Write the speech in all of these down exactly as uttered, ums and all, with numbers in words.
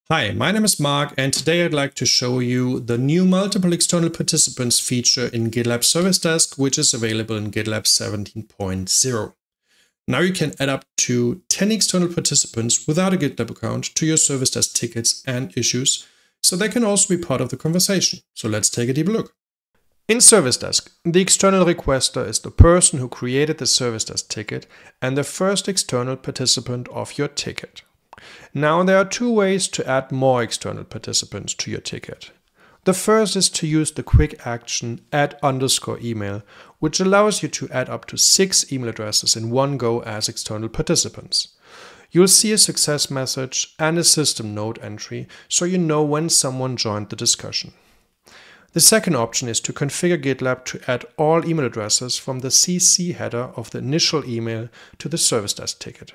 Hi, my name is Mark, and today I'd like to show you the new multiple external participants feature in GitLab Service Desk, which is available in GitLab seventeen point zero. Now you can add up to ten external participants without a GitLab account to your Service Desk tickets and issues, so they can also be part of the conversation. So let's take a deeper look. In Service Desk, the external requester is the person who created the Service Desk ticket and the first external participant of your ticket. Now there are two ways to add more external participants to your ticket. The first is to use the quick action add underscore email, which allows you to add up to six email addresses in one go as external participants. You'll see a success message and a system note entry, so you know when someone joined the discussion. The second option is to configure GitLab to add all email addresses from the C C header of the initial email to the Service Desk ticket.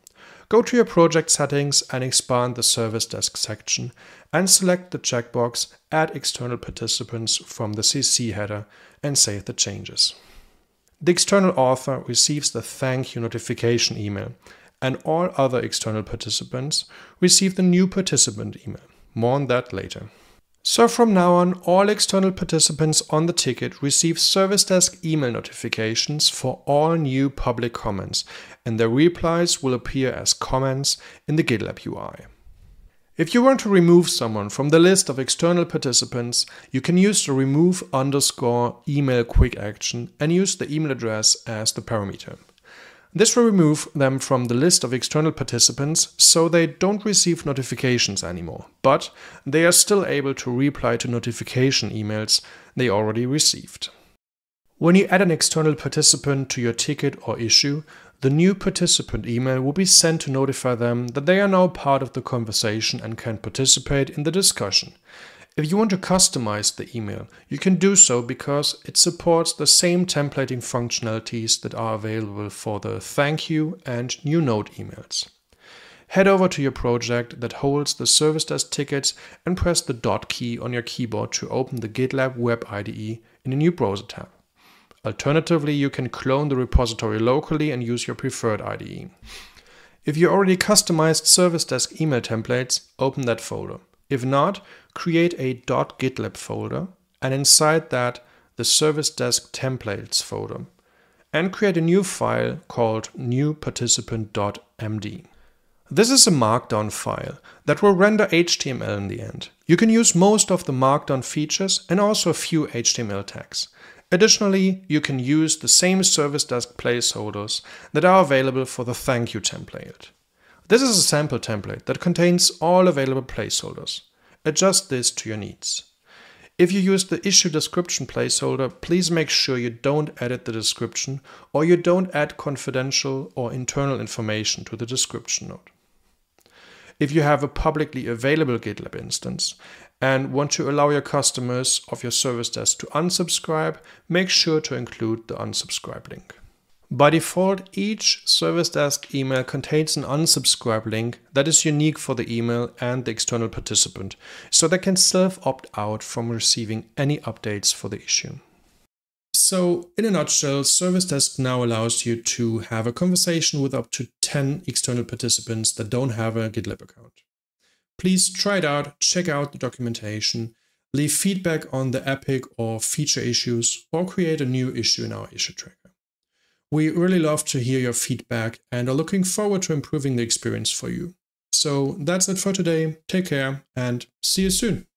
Go to your project settings and expand the Service Desk section and select the checkbox Add external participants from the C C header and save the changes. The external author receives the thank you notification email, and all other external participants receive the new participant email. More on that later. So from now on, all external participants on the ticket receive Service Desk email notifications for all new public comments, and their replies will appear as comments in the GitLab U I. If you want to remove someone from the list of external participants, you can use the remove underscore email quick action and use the email address as the parameter. This will remove them from the list of external participants so they don't receive notifications anymore, but they are still able to reply to notification emails they already received. When you add an external participant to your ticket or issue, the new participant email will be sent to notify them that they are now part of the conversation and can participate in the discussion. If you want to customize the email, you can do so because it supports the same templating functionalities that are available for the thank you and new note emails. Head over to your project that holds the Service Desk tickets and press the dot key on your keyboard to open the GitLab Web I D E in a new browser tab. Alternatively, you can clone the repository locally and use your preferred I D E. If you already customized Service Desk email templates, open that folder. If not, create a .gitlab folder and inside that the Service Desk templates folder, and create a new file called new participant dot m d. This is a markdown file that will render H T M L in the end. You can use most of the markdown features and also a few H T M L tags. Additionally, you can use the same Service Desk placeholders that are available for the thank you template. This is a sample template that contains all available placeholders. Adjust this to your needs. If you use the issue description placeholder, please make sure you don't edit the description or you don't add confidential or internal information to the description note. If you have a publicly available GitLab instance and want to allow your customers of your Service Desk to unsubscribe, make sure to include the unsubscribe link. By default, each Service Desk email contains an unsubscribe link that is unique for the email and the external participant, so they can self-opt out from receiving any updates for the issue. So, in a nutshell, Service Desk now allows you to have a conversation with up to ten external participants that don't have a GitLab account. Please try it out, check out the documentation, leave feedback on the epic or feature issues, or create a new issue in our issue tracker. We really love to hear your feedback and are looking forward to improving the experience for you. So that's it for today. Take care and see you soon.